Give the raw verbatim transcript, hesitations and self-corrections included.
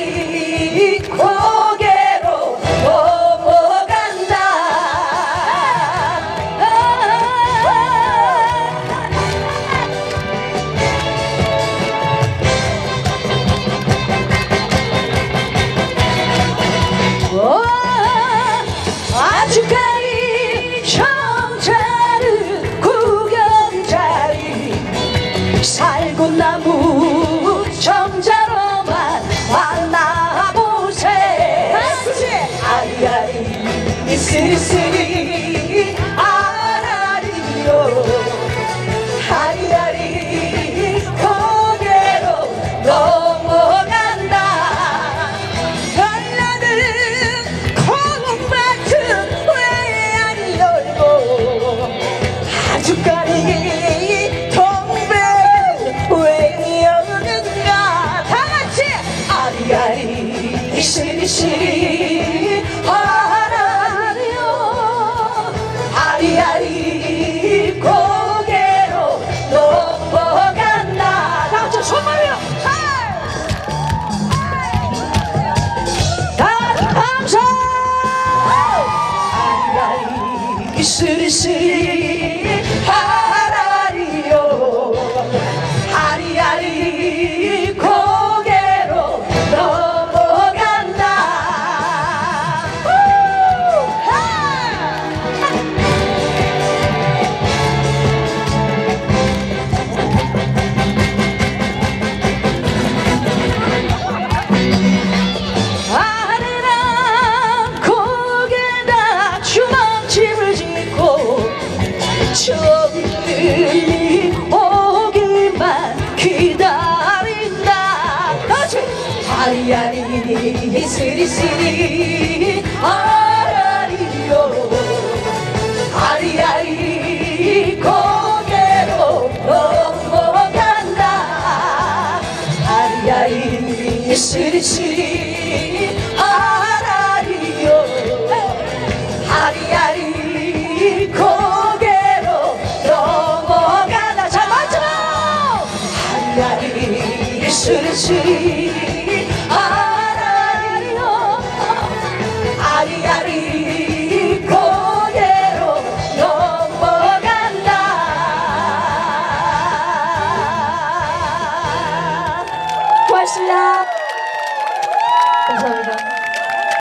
아리아리 고개로 넘어간다. 오, 아주까지 청자를 구경자리 살고 나무 정자로만 만나보세. 아리아리 스리스리 아라리요. 아리아리 고개로 넘어간다. 열나는 콩밭은 왜 안 열고 아주까지 아리아리 시리시리 아라리요. 아리아리 고개로 넘어간다. 다같이 손말이요. 다같이 감사. 아리아리 시리시리 아라리요. 아리아리 고개로 넘어간다. 아리랑 고개다 주먹집을 짓고 정들이 오기만 기다린다. 아리아리 스리스리 아라리요. 아리아리 고개로 넘어간다. 아리아리 스리스리 아라리요. 아리아리 고개로 넘어간다. 자, 맞춰. 아리아리 스리스리 아라리요. 아리아리 고개로 넘어간다. 고맙습니다. 감사합니다.